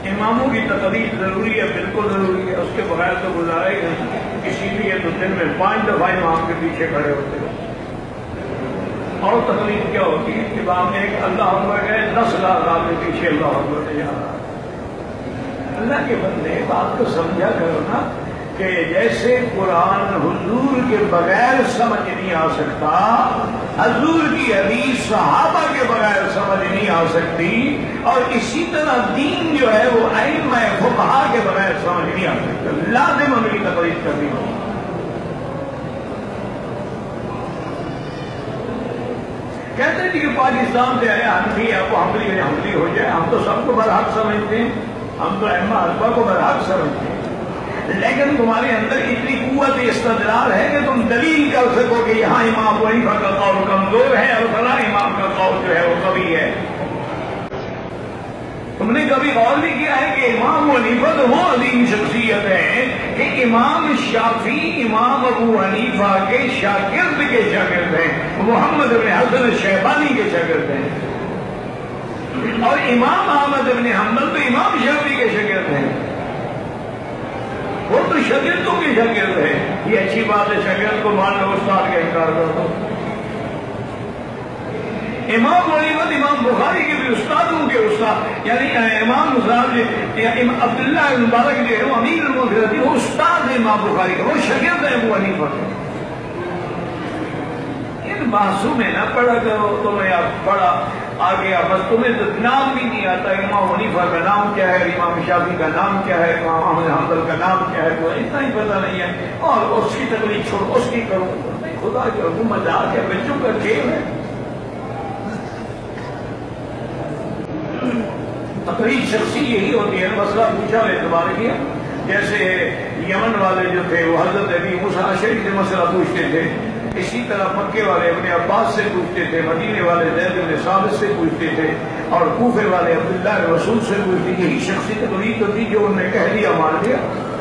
اماموں کی تقریر ضروری ہے، بالکل ضروری ہے، اس کے بغیر تو گزارا ہی نہیں، اسی لیے تو دن میں 5 دفعہ امام کے پیچھے کھڑے ہوتے ہیں۔ اور تقریر کیا ہوتی ہے؟ امام نے ایک اللہ اکبر گئے 10 لاکھ آدمی پیچھے اللہ اکبر سے جا رہا ہے۔ اللہ کے بندے بات کو سمجھا کرو نا کہ جیسے قرآن حضور کے بغیر سمجھ نہیں آ سکتا، حضور کی حدیث صحابہ کے بغیر سمجھ نہیں آ سکتی، اور اسی طرح دین جو ہے وہ ائمہ فقہا کے بغیر سمجھ نہیں آ سکتا، لازم ہمیں کی تقریر کرنی ہوگی۔ کہتے ہیں کہ پاکستان سے آئے حنفی آپ کو حنفی ہو جائے، ہم تو سب کو برحق سمجھتے ہیں، ہم تو ائمہ اربعہ کو برحق سمجھتے ہیں، لیکن تمہارے اندر اتنی قوت استدلال ہے کہ تم دلیل کر سکو کہ یہاں امام ابو حنیفہ کا قول کمزور ہے اور فلاں امام کا قول جو ہے وہ قوی ہے۔ تم نے کبھی غور بھی کیا ہے کہ امام ابو حنیفہ تو وہ عظیم شخصیت ہے کہ امام شافعی امام ابو حنیفہ کے شاگرد ہیں، محمد بن حسن شیبانی کے شاگرد ہیں، اور امام احمد بن حنبل تو امام شافعی کے شاگرد ہیں، وہ تو شاگردوں کے شاگرد ہے۔ یہ اچھی بات ہے، شاگرد کو مان لو، استاد کا انکار کر دو۔ امام ابو حنیفہ امام بخاری کے بھی استادوں کے استاد، یعنی امام عبداللہ بن مبارک جو ہے وہ امیر المؤمنین، وہ استاد ہے امام بخاری کا، وہ شاگرد ہے ابو حنیفہ کا۔ ان بحثوں میں نہ پڑھا کرو، تمہیں اب پڑھا آگے بس تمہیں تو نام بھی نہیں آتا، امام حنیفہ کا نام کیا ہے، امام شافعی کا نام کیا ہے، امام احمد حنبل کا نام کیا ہے، تو اتنا ہی پتہ نہیں ہے، اور اس کی تقریر چھوڑ اس کی کرو، خدا کی حکم مذاق ہے، بچوں کا کھیل ہے۔ تقریر شخصی یہی ہوتی ہے، مسئلہ پوچھا اور اعتبار کیا، جیسے یمن والے جو تھے وہ حضرت ابی موسیٰ اشعری سے مسئلہ پوچھتے تھے، اسی طرح مکے والے ابن عباس سے پوچھتے تھے، مدینے والے زید بن ثابت سے پوچھتے تھے، اور کوفے والے عبداللہ بن مسعود سے پوچھتے، یہی شخصی تقریر تو تھی جو انہوں نے کہہ دیا مان لیا۔